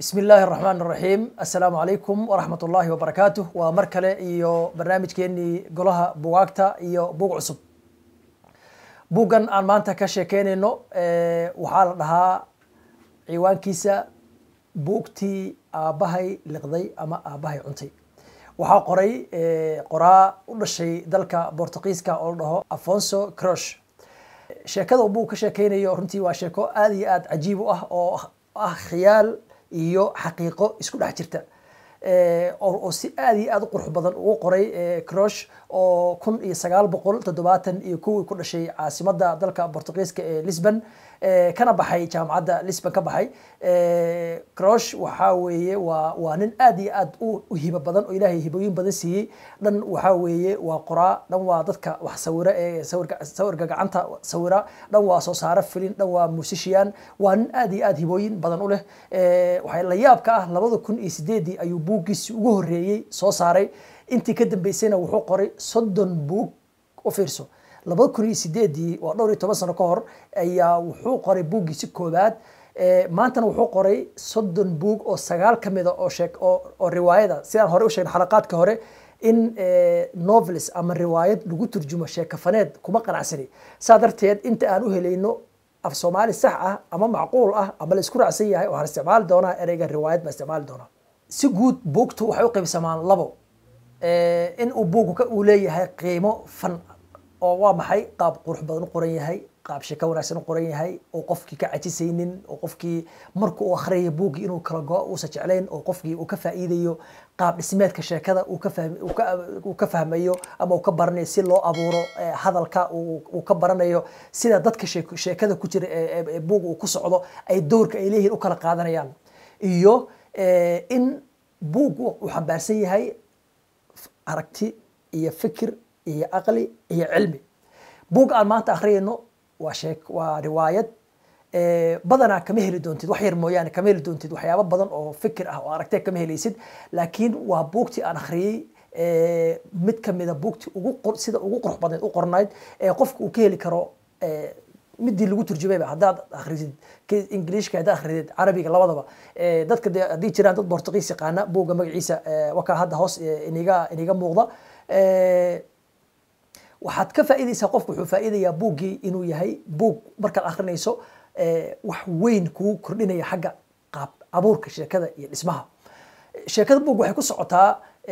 بسم الله الرحمن الرحيم السلام عليكم ورحمة الله وبركاته ومركلة إيو برنامج كيني قلها بواقتا إيو بوق عصب بوغان aan maanta ka sheekeynayno waxaa la dhahaa ciwaankiisa buugtii aabahay liqday ama aabahay cuntay waxaa qoray qoraa u dhashay dalka Boortaqiiska oo la dhaho Afonso Cruz sheekada uu ka sheekeynayo runtii waa sheeko aad iyo aad cajiib u ah oo ah khiyaal iyo xaqiiqo isku dhex jirta oo si aad iyo aad u qurux badan uu qoray Cruz oo 1971 ku dhashay caasimadda dalka Boortaqiiska ee Lisbon kana baxay jaamacadda Lisbon ka baxay Cruz waxa weeye waa nin aad iyo aad u hibo badan oo Ilaahay hibooyin badan siiyay dhan waxa weeye waa qoraa dhan waa dadka wax sawira ee sawirka gacanta sawira dhan waa soo saara filin dhan waa musician waa nin aad iyo aad hibooyin badan u leh waxa la yaab ka ah 2008 ayuu buugiisi ugu horeeyay soo saaray intii ka dambeysayna wuxuu qoray 30 buug oo fiirso 2008 waa dhowr iyo 10 sano ka hor ayaa wuxuu qoray buugiisi koobaad maantana wuxuu qoray 30 buug oo 9 kamid ah oo riwaayada sidaan hore u sheegnay xalaqaadka hore in novels ama riwaayad lagu turjumo sheekafaneed kuma qanacsani saadarteed inta aan u helayno af Soomaali sax ah ama macquul ah ama la isku raacsan yahay oo isticmaal doona ereyga riwaayad ma isticmaal doona si guud buugtu waxay u qaybsamaan labo in uu buugu uu leeyahay qiimo fan oo waa maxay qaab qurux badan u qoran yahay qaab sheeko wanaagsan u qoran yahay oo qofkii ka cajisaynin oo qofkii markuu uu akhriyo buugi inuu kala go'o uu jecelayn oo qofkii uu ka faa'iideeyo qaab dhismeedka sheekada uu ka fahmayo ama uu ka baranayo si loo abuuro hadalka uu ka baranayo sida dadka sheekada ku jira ee buugu uu ku socdo ay doorka ay leeyihiin u kala qaadanayaan iyo in buugu uu xambaarsan yahay aragti iyo fikir iyo aqli iyo cilmi buug aan maanta akhriyayno waa riwaayad badanaa kama heli doontid wax yar mooyaane kama heli doontid waxyaabo badan oo fikir ah oo aragti kama helaysid laakiin waa buugtii aan akhriyay mid kamid ah buugtii sida ugu qurux badan u qornayd qofku uu ka heli karo midii lagu turjumayba hadaad akhrisid Englishka hadaad akhrisid Carabiga labadaba dadka hadii jiraan dad Boortaqiis yaqaana buuga magaciisa waka hadda hoos iniga muuqda waxaad ka faa'iideysaa qofku wuxuu faa'iideeyaa buugii inuu yahay buug markaad akhrinayso wax weyn kugu kordhinaya xagga qaab abuurka sheekada iyo dhismaha sheekada buug waxay ku socotaa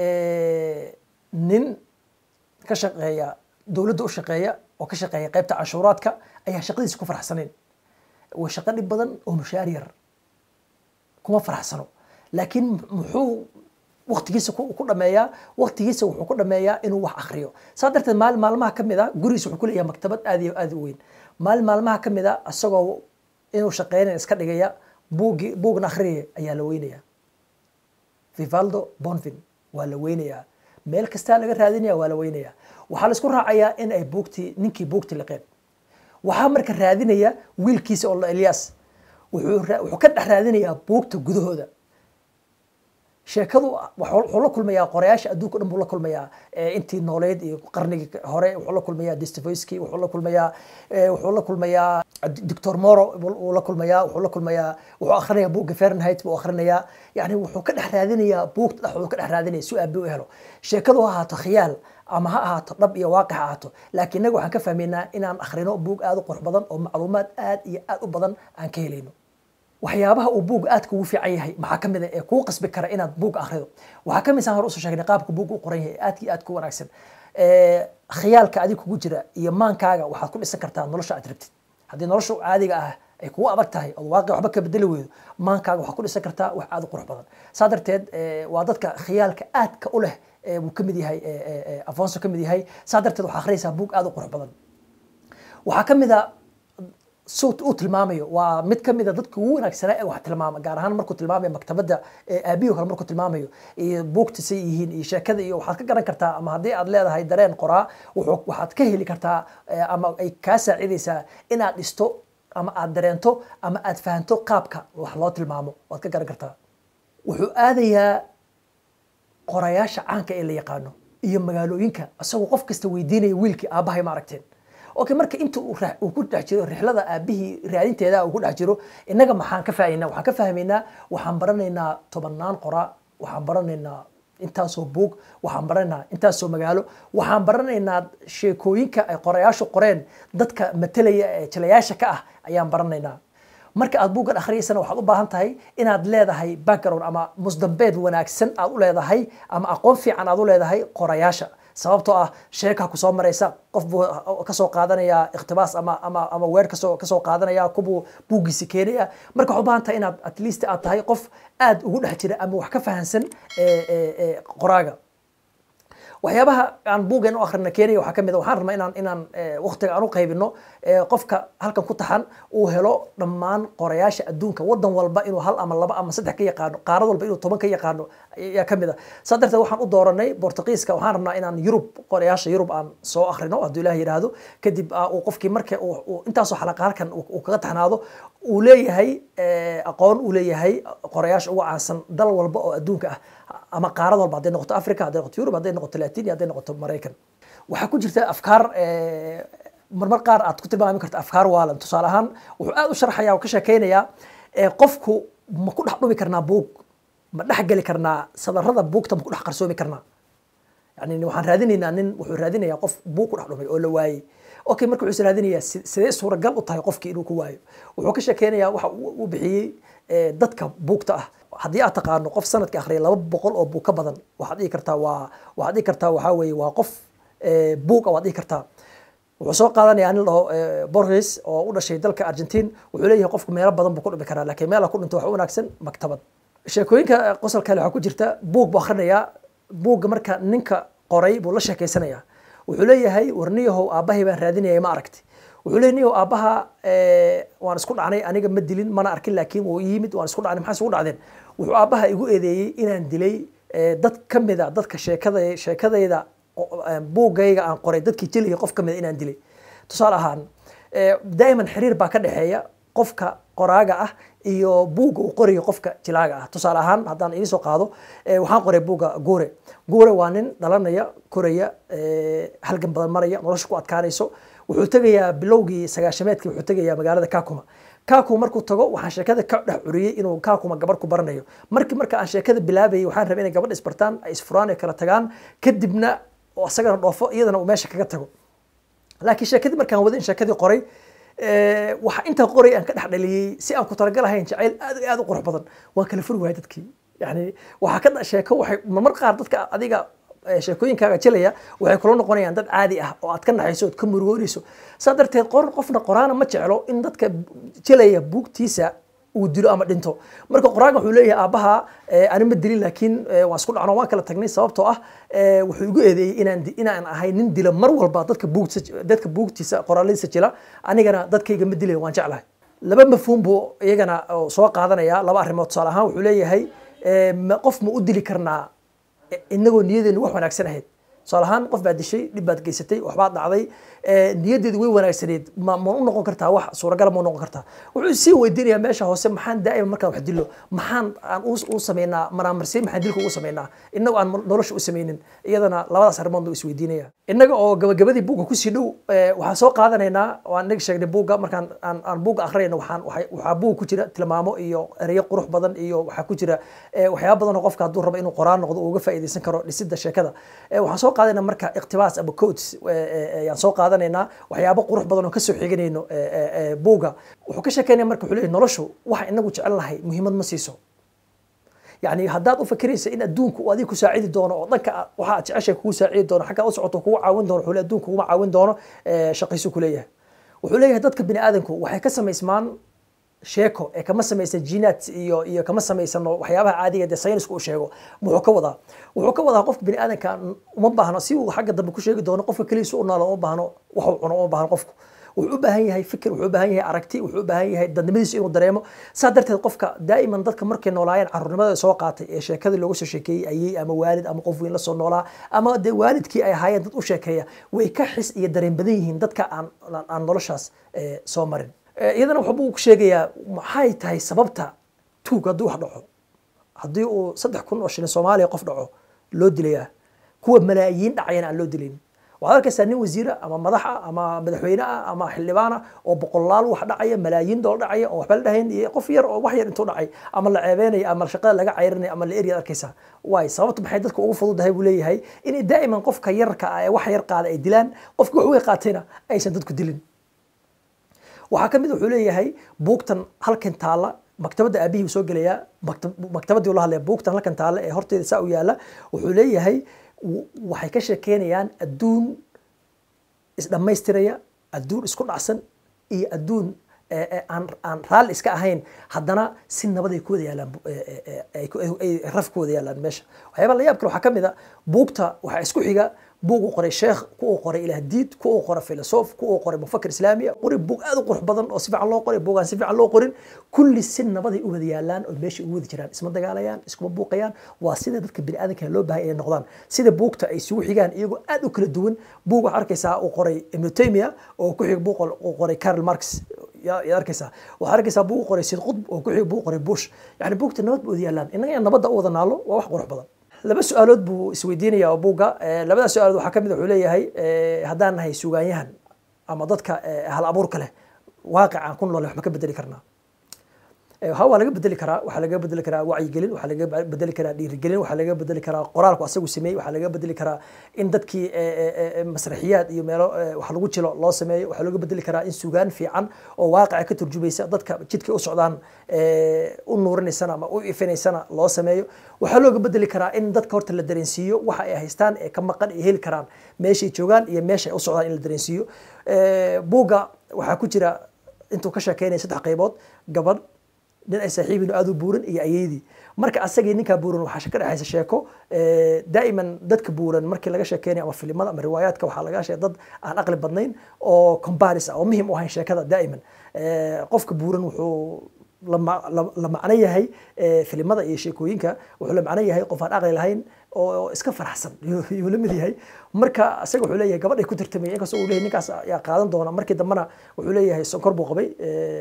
nin ka shaqeeya dawladda u shaqeeya oo ka shaqeeya qaybta cashuuraadka ayaa shaqadiisa ku faraxsaneen waa shaqo dhib badan oo mushaar yar kuma faraxsano laakiin muxuu waqtigiisa ku dhameeyaa waqtigiisa wuxuu ku dhameeyaa inuu wax akhriyo saadarteed maalmaha kamid ah gurigiisa wuxuu ku leeyahay maktabad aad iyo aad u weyn maalmaha kamid ah asagoo inuu shaqeynay iska dhigaya buugna akhriya ayaa la weynayaa Vivaldo Bonfim waa la weynayaa meel kasta laga raadinaya waa la weynayaa waxa la isku raacayaa in ay ninkii buugti liqeen waxa marka raadinaya wiilkiisa oo Elias wuxuu ka dhex raadinayaa buugta gudahooda sheekadu wuxuu la kulmayaa qorayaasha adduunka dhan buu la kulmayaa intii nooleed iyo qarnigii hore wuxuu la kulmayaa Dostoevsky wuxuu la kulmayaa Dr. Moro wuxuu la kulmayaa wuxuu akhrinayaa buugga Fahrenheit buu akhrinayaa yani wuxuu ka dhex raadinayaa buugta wuxuu ka dhex raadinayaa si uu helo sheekadu ha ahaato khiyaal ama ha ahaato dhab iyo waaqix ha ahaato laakiin anagu waxaan ka fahmaynaa inaan akhrino buug aad u qurux badan oo macluumaad aad iyo aad u badan aan ka helayno waxyaabaha uu buug aad kugu fiican yahay maxaa kamid ah ee kugu qasbi kara inaad buug akhrido waxaa kamid ah hore u soo sheegnay qaabka buug u qoran yahay aad iyo aad ku wanaagsan khiyaalka adiga kugu jira iyo maankaaga waxaad ku dhisan kartaa nolosha aad rabtid haddii nolosha caadiga ah ay kugu adag tahay oo waaqi waxba ka bedeli weydo maankaaga waxaad ku dhisan kartaa wax aad u qurux badan saadarteed waa dadka khiyaalka aadka u leh uu kamid yahay Afonso kamid yahay saadarteed waxaa akhriyaysaa buug aad u qurux badan waxaa kamid ah صوت uu tilmaamayo waa mid kamid ah dadka ugu wanaagsanaa ee wax tilmaama gaar ahaan markuu tilmaamayo maktabada aabiyo kale markuu tilmaamayo iyo buugta say yihiin iyo sheekada iyo waxaad ka garan kartaa ama haddii aad leedahay dareen qoraa waxaad ka heli kartaa ama ay kaa saacidaysaa inaad dhisto ama aad dareento ama aad fahanto qaabka wax loo tilmaamo waad ka garan kartaa wuxuu aadayaa qorayaasha caanka ee la yaqaano iyo magaalooyinka asagoo qof kasta weydiinaya wiilkii aabahay ma aragteen okay marka inta uu ku dhex jiro rixlada aabihii raadinteeda uu ku dhex jiro inaga maxaan ka faa'iideynaa waxaan ka fahmaynaa waxaan baranaynaa tobanaan qora waxaan baranaynaa intaasoo buug waxaan baranaynaa intaasoo magaalo waxaan baranaynaa sheekooyinka ay qorayaashu qoreen dadka matalaya ee jilayaasha ka ah ayaan baranaynaa marka aad buugan akhriyeysana waxaad u baahan tahay inaad leedahay background ama musdambeed wanaagsan aad u leedahay ama aqoon fiican aad u leedahay qorayaasha sababtoo ah sheeka ku soo maraysa qof buu ka soo qaadanaya ikhtibaas ama weer ka soo qaadanaya kubu buugiisi keenaya marka waxaad u baahan tahay inaad at least aad tahay qof aad ugu dhex jira ama wax ka fahansan qoraaga waxyaabaha aan buugan u akhrina keenaya waxaa ka mid ah waxaan rabnaa inaan waqtiga aan u qaybino qofka halkan ku taxan uu helo dhammaan qorayaasha adduunka wadan walba inuu hal ama laba ama saddex ka yaqaano qaarad walba inuu 10 ka yaqaano ayaa ka mid ah saa darteed waxaan u dooranay Boortaqiiska waxaan rabnaa inaan Yurub qorayaasha Yurub aan soo akhrino hadduu Ilaahay yiraahdo kadib uu qofkii marka uu intaasoo xalaqo halkan uu kaga taxnaado uu leeyahay aqoon uu leeyahay qorayaasha ugu caansan dal walba oo adduunka ah ama qaarad walba hadday noqoto Afrika hadday noqoto Yurub hadday noqoto Latin hadday noqoto Mareykan waxaa ku jirta afkaar marmar qaar aad ku tilmaami karto afkaar waalan tusaale ahaan wuxuu aad u sharxayaa oo ka sheekeynayaa qofku ma ku dhex dhumi karnaa buug ma dhex geli karnaa sadarrada buugta ma ku dhex qarsoomi karnaa yani waxaan raadinaynaa nin wuxuu raadinayaa qof buug ku dhex dhumay oo la waayey okay marka wuxuu raadinayaa sidee suuragal u tahay qofkii inuu ku waayo wuxuu ka sheekeynayaa waxa uu bixiyey dadka buugta ah haddii aad taqaano qof sanadka akhriya 200 oo buug ka badan waxaad dhihi kartaa waxaa weeye waa qof buug waad dhihi kartaa wuxuu soo qaadanayaa nin laho Borges oo u dhashay dalka Argentine wuxuu leeyahay qofku meelo badan buu ku dhumi karaa laakiin meel ku dhinto waxa wanaagsan maktabad sheekooyinka qosol kale waxa ku jirta buug buu akhrinayaa buugga marka ninka qoray buu la sheekeysanayaa wuxuu leeyahay warniyahow aabahay baan raadinayay ma aragtay wuxuu leeyahay aabaha waan isku dhacnay aniga ma dilin mana arkin laakiin wuu yimid waan isku dhacnay maxaa isku dhacdeen wuxuu aabaha igu eedeeyay inaan dilay dad kamid ah dadka sheekadayda buugayga aan qoray dadkii jilay qof kamid inaan dilay tusaale ahaan daa'iman xiriir baa ka dhaxeeya qofka qoraaga ah iyo buugga uu qorayo qofka jilaaga ah tusaale ahaan haddaan idin soo qaado waxaan qoray buugga Guure waa nin dhalanaya koraya halgan badan maraya nolosha ku adkaanayso wuxuu tagayaa bilowgii 9-meedkii wuxuu tagayaa magaalada Kakuma markuu tago waxaan sheekada ka dhex uriyay inuu Kakuma gabar ku baranayo marka aan sheekada bilaabayay waxaan rabay inay gabadh isbartaan ay isfuraan ay kala tagaan kadibna oo asagana dhoofo iyadana uu meesha kaga tago laakiin sheekadii markaan wadin sheekadii qoray waxa inta qoray aan ka dhex dhaliyay si aan ku talagalahayn jacayl aad u qurux badan waan kala furi waayay dadkii yani waxa ka sheeko waxay mar qaar dadka adiga sheekooyinkaaga jilaya waxay kula noqonayaan dad caadi ah oo aad ka naxayso oo ka murugoonayso saa darteed qofna qoraana ma jeclo in dadka jilaya buugtiisa uu dilo ama dhinto marka qoraaga wuxuu leeyahay aabaha aan ma dilin laakiin waan isku dhacno waan kala tagnay sababtoo ah wuxuu igu eedeeyay inaan ahay nin dilo mar walba dadka buugtiisa qoraaladiisa jila anigana dadkayga ma dilay waan jeclahay laba mafhuum buu iyagana soo qaadanaya laba arrimood tusaale ahaan wuxuu leeyahay qof ma u dili karnaa inagoo niyadeenu wax wanaagsan ahayd tusaale ahaan qof baad dishay dhib baad geysatay waxbaad dhacday niyadeedu way wanaagsaneed ma u noqon kartaa wax suuragal ma u noqon kartaa wuxuu sii weydiinayaa meesha hoose maxaan daa'iman markaan wax dilo maxaan aan u sameynaa maraamarsiin maxaan dilka ugu sameynaa inagoo aan nolosha u sameynin iyadana labadaas arrimood buu isweydiinaya inaga oo gabagabadii buugga kusii dhow waxaan soo qaadanaynaa waan inaga sheegnay buugga markaan aan buugga akhriyayno waxaa buugga ku jira tilmaamo iyo ereyo qurux badan iyo waxaa ku jira waxyaaba badan oo qofka hadduu rabo inuu qoraan noqdo uu uga faa'iidaysan karo dhisidda sheekada waxaan soo qaadanaynaa marka iqtibaas ama quotes ayaan soo qaadanaynaa waxyaabo qurux badan oo ka soo xiganayno buugga wuxuu ka sheekeynaya marka wuxuu leeyahay noloshu waxa inagu jecelnahay muhiimad ma siiso يعني هداد أفكريس إن أدونك وأديك ساعد دونه وضنك وحاجة عشان كوا ساعد دونه حكا أسعته كوا عاون دونه حول أدونك كوا عاون دونه شقيسو كلية وحوليه هدادك بني آدمكو وحكسم اسمان sheeko ee kama samaysan jinaat iyo kama samaysan waxyaabaha caadiga ah saynisku u sheego wuxuu ka wadaa qofka bini aadanka uma baahno si uu xagga dambe ku sheegi doono qofka kaliya u nool uma baahno wax uu cuno uma baahno qofku wuxuu u baahan yahay fikir wuxuu u baahan yahay aragti wuxuu u baahan yahay dadnimadiisa inuu dareemo saa darteed qofka daa'iman dadka markay noolaayeen carruurnimada soo qaatay ee sheekada looga soo sheekeeyay ayay ama waalid ama qof weyn la soo noolaa ama de waalidkii ay ahaayeen dad u sheekeeya way ka xis iyo dareen badan yihiin dadka aan noloshaas soo marin iyadana wuxuu ku sheegayaa maxay tahay sababta tuug hadduu wax dhaco haddii uu 3,000 oo shilin Soomaaliya qof dhaco loo dilayaa kuwa malaayiin dhacayna aan loo dilayn waxaad arkaysaa nin wasiira ama madaxa ama madaxweyne ah ama xildhibaan ah oo boqolaal wax dhacaya malaayiin dool dhacaya oo waxba la dhahayn iyo qof yar oo wax yar intuu dhacay ama la ceebeynayo ama shaqada laga cayrinay ama la eriyaad arkaysaa waay sababta maxay dadka ugu fududahay buu leeyahay in daa'iman qofka yarka ah ee wax yar qaada ay dilaan qofka wax weyn qaatayna aysan dadku dilin waxaa ka mid wuxuu leeyahay buugtan halkan taala maktabadda aabihii soo gelayaa maktabaddii la hadlaya buugtan halkan taala ee horteeda saa u yaala wuxuu leeyahay waxay ka sheekeynayaan adduun isdhammaystiraya adduun isku dhacsan iyo adduun aan raalli iska ahayn haddana si nabad ay ku wada yaalaan ay raf ku wada yaalaan meesha waxyaaba la yaab kale waxaa ka mid a buugta waxaa isku xiga buug uu qoray sheekh ku uu qoray ilaah diid ku uu qoray filosof ku uu qoray mufakir islaamiya qori buug aad u qurux badan oo si fiican loo qoray buugaan si fiican loo qorin kulli si nabad ay u wada yaalaan oo meesha ugu wada jiraan isma dagaalayaan iskuma buuqayaan waa sida dadka bini'aadanka loo baahay inay noqdaan sida buugta ay isugu xigaan iyagoo aad u kala duwan buug waxaa arkaysaa uu qoray ibnu taymiya oo ku xig buug uu qoray Karl Marx يا أركيسا وأركيسا بو قري سيد قطب وكحي بو قري بوش يعني بوقت النبض بو ديالان إننا النبض أوضا نالو وواح قرح بدن لبس سؤالات بو سويديني يا أبوغا لبدا سؤال وحكم ذو حلية هاي هدان هاي سوغانيهن أما ضدك هالأبورك له واقع كون الله حبك بدلي كرنا هوا laga bedeli karaa waxa laga bedeli karaa wacyi gelin waxa laga bedeli karaa dhiirigelin waxa laga bedeli karaa qoraalku asagu sameeyay waxa laga bedeli karaa in dadkii masraxiyaad iyo meelo wax lagu jilo loo sameeyo waxa laga bedeli karaa in suugaan fiican oo waaqic ka turjumaysa dadka jidkii u socdaan u nuurinaysana ama u ifinaysana loo sameeyo waxa looga bedeli karaa in dadka horta la dareensiiyo waxa ay haystaan ee ka maqan ay heli karaan meesha ay joogaan iyo meesha ay u socdaan in la dareensiiyo buuga waxa ku jira intuu ka sheekeynay saddex qaybood gabadh nin ay saaxiibinu aad u buuran iyo ayeedii marka asagii ninka buuran waxa ka dhaxaysa sheeko daa'iman dadka buuran markii laga sheekeynayo ama filimada ama riwaayaadka waxa laga sheegay dad aan aqli badnayn oo comparison oo muhiim u ahayn sheekada daa'iman qofka buuran wuxuu la macno yahay filimada iyo sheekooyinka wuxuu la macno yahay qof aan aqli lahayn oo iska faraxsan iyo la mid yahay marka asaga wuxuu leeyahay gabadh ay ku tartamay inkastoo uu leeyahay ninkaas ayaa qaadan doona markii dambana wuxuu leeyahay sonkor buu qabay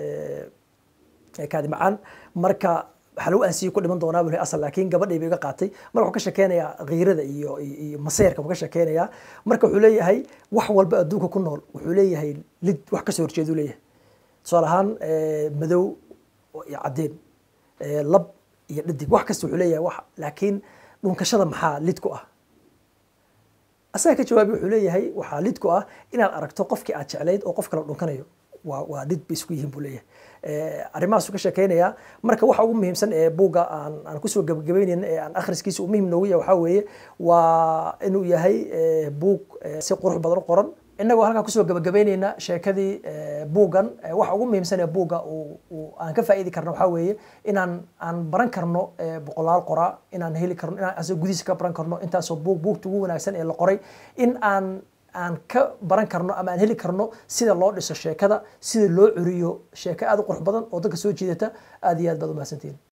kaadi macaan marka waxa lagu aansiyo ku dhiman doonaa buu asal laakiin gabadhayba iga qaatay marka wuxuu ka sheekeynayaa qiirada iyo maseerka ka sheekeynayaa marka wuxuu leeyahay wax walba adduunka ku nool wuxuu leeyahay lid wax ka soo horjeedu leeyahay tusaale ahaan madow iyo cadeen lab iyo dhidig wax kasta wuxuu leeyahay wax laakiin dhunkashada maxaa lid ku ah asaga ka jawaabi wuxuu leeyahay waxaa lid ku ah inaad aragto qofkii aad jeclayd oo qof kale dhunkanayo waa lid bay isku yihiin buu leeyahay arrimahaas ka sheekeynaya marka waxa ugu muhiimsan ee buugga aan kusoo gabagabaynayn ee aan akhriskiisa muhiim noogu yahay waxaa weeye waa inuu yahay buug si qurux badan u qoran innagoo halkaa kusoo gabagabaynayna sheekadii buuggan waxa ugu muhiimsan ee buugga aan ka faa'iidi karno waxaa weeye aan baran karno boqolaal qoraa inaan heli karno inaan asoo gudihiisa ka baran karno intaasoo buugta ugu wanaagsan ee la qoray in aan ka baran karno ama aan heli karno sida loo dhiso sheekada sida loo curiyo sheeko aad u qurux badan oo dadka soo jiidata aad iyo aad baad u mahadsantihiin